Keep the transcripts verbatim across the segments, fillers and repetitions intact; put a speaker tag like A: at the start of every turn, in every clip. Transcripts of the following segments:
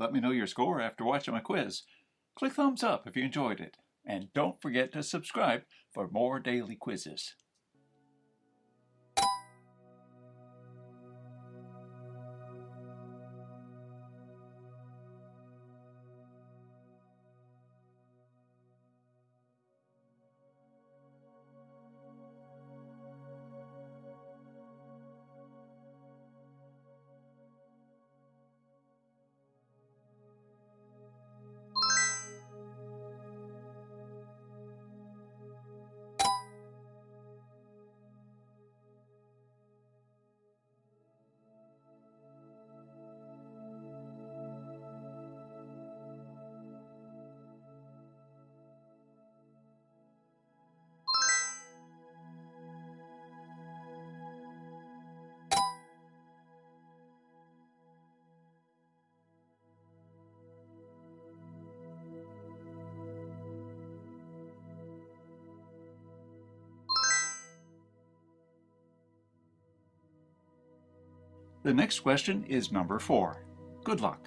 A: Let me know your score after watching my quiz. Click thumbs up if you enjoyed it. And don't forget to subscribe for more daily quizzes. The next question is number four. Good luck.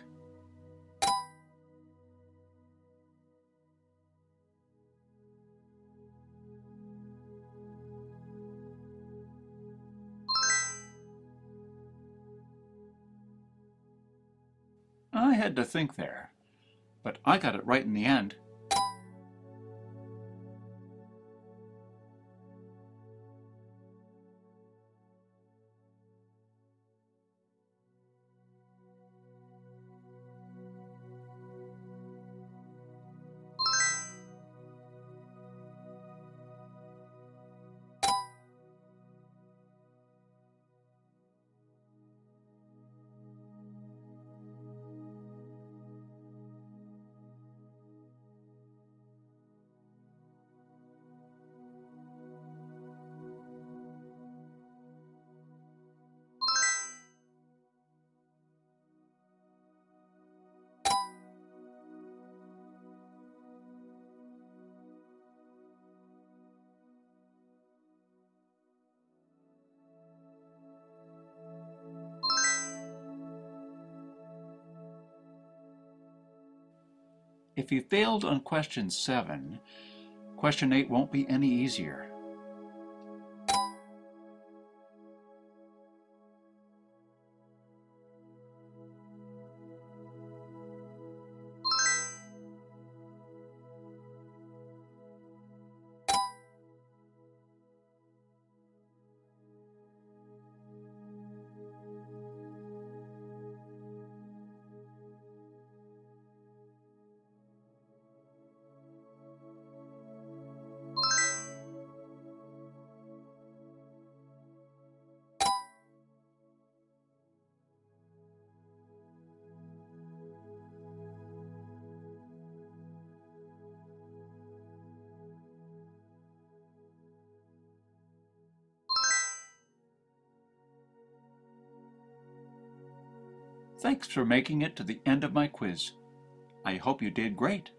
A: I had to think there, but I got it right in the end. If you failed on question seven, question eight won't be any easier. Thanks for making it to the end of my quiz. I hope you did great.